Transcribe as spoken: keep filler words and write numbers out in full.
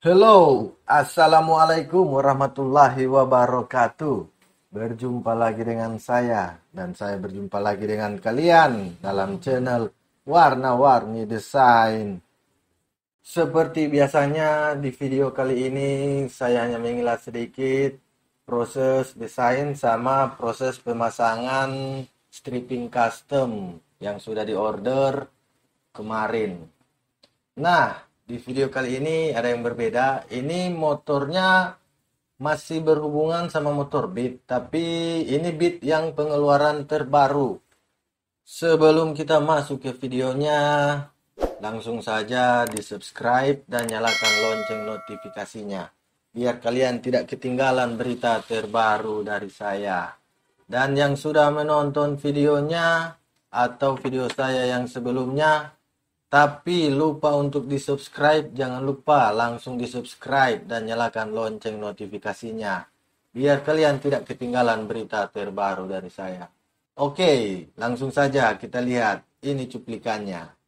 Halo, Assalamualaikum warahmatullahi wabarakatuh. Berjumpa lagi dengan saya, dan saya berjumpa lagi dengan kalian dalam channel Warna-Warni Desain. Seperti biasanya di video kali ini, saya hanya mengulas sedikit proses desain sama proses pemasangan stripping custom yang sudah diorder kemarin. Nah, di video kali ini ada yang berbeda. Ini motornya masih berhubungan sama motor Beat, tapi ini Beat yang pengeluaran terbaru. Sebelum kita masuk ke videonya, langsung saja di-subscribe dan nyalakan lonceng notifikasinya, biar kalian tidak ketinggalan berita terbaru dari saya. Dan yang sudah menonton videonya atau video saya yang sebelumnya, tapi lupa untuk di-subscribe, jangan lupa langsung di-subscribe dan nyalakan lonceng notifikasinya, biar kalian tidak ketinggalan berita terbaru dari saya. Oke, langsung saja kita lihat ini cuplikannya.